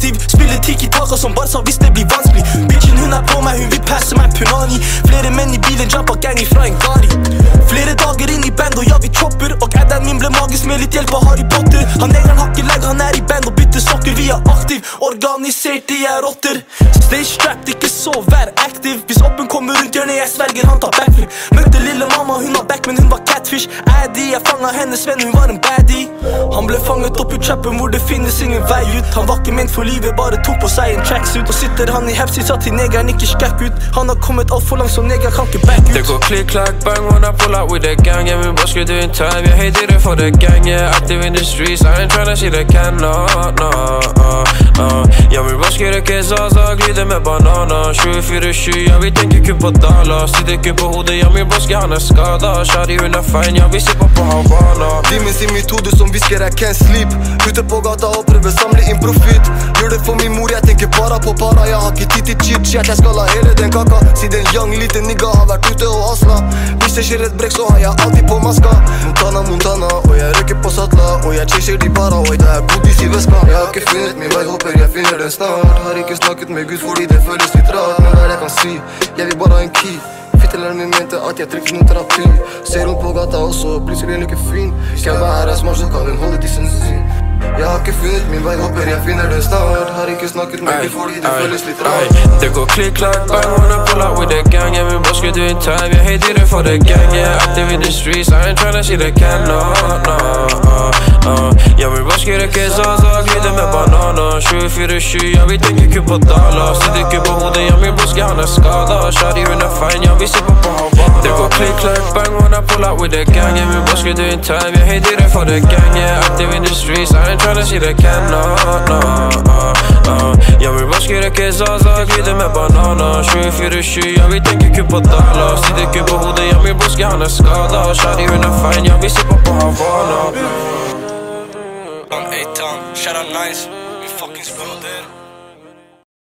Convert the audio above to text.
aktiv. Spiller tiki-taka som Barca hvis det blir vanskelig. Bitchen hun på meg, hun vil passe meg punani. Flere menn i bilen, jumpa gang ifra en gari. Flere dager inn i band og ja vi chopper. Og adden min ble magisk med litt hjelp av Harry Potter. Han negeren har ikke legg, han i band og bytter sokker. Vi aktiv, organisert, de rotter. Stay strapped, ikke sov, vær aktiv. Hvis oppen kommer rundt hjørnet, jeg sverger han tar backflip. Møtte lille mamma, hun har back, men hun var catfish. Jeg fanget hennes venn, hun var en baddie. Han ble fanget opp i trappen hvor det finnes ingen vei ut. Han var ikke ment for livet, bare tok på seg en tracksuit. Og sitter han i hepsi, sa til negeren ikke skrekk ut. Han har kommet alt for langt, så neger kan ikke back ut. Det går klikk, klakk, bang, when I pull out with the gang. Yeah, we boss doing time, yeah, hey, did it for the gang. Yeah, active in the streets, I ain't tryna see the can, no. Ja, vi boss det ikke Zaza, glider med bananer. 24-7, ja, vi tenker kun på dollar. Sitter kun på hodet, ja, min boss, han skada. Shari, hun fein, ja, vi sipper på Havana. Demons i mitt hode som visker, I can't sleep. Ute på gata og prøver samle inn profit. Gjør det for min mor, jeg tenker bara på para. Jeg har ikke tid til chit-chat, jeg skal ha hele den kaka. Siden young, liten nigga har vært ute og hasla. Hvis det skjer et brekk, så har jeg alltid på maska. Montana, og jeg røkker på satla. Og jeg chaser de para, og det bodis i veska. Jeg har ikke funnet min vei, håper jeg finner den snart. Har ikke snakket med Gud fordi det føles litt rart. Men hva jeg kan si, jeg vil bare ha en key. Fitteleren min mente at jeg trengte noen terapi. Ser hun på gata også, plutselig er like fin. Skal jeg være smart, så kan hun holde dissen sin. Jeg har ikke funnet min vei, håper jeg finner den snart. Har ikke snakket med Gud fordi det føles litt rart. Det går klikk, klakk, bang, when I pull out with the gang. Yeah, min boss doing time, yeah, hey, did it for the gang. Yeah, active in the streets, I ain't tryna see the can, no. Ja, min boss det ikke Zaza, glider med bananer. 24-7, ja, vi tenker kun på dollar. Sitter kun på hodet, ja, min boss han skada. Shari, hun fein, ja, vi sipper på Havana. Det går klikk, klakk, bang, when I pull out with the gang. Yeah, min boss doing time, yeah, hey, did it for the gang. Yeah, active in the streets, I ain't tryna see the can, no. Ja, min boss det ikke Zaza, glider med bananer. 24-7, ja, vi tenker kun på dollar. Sitter kun på hodet, ja, min boss han skada. Shari, hun fein, ja, vi sipper på Havana. On A-Town, shout out Nice, we fucking spilled it.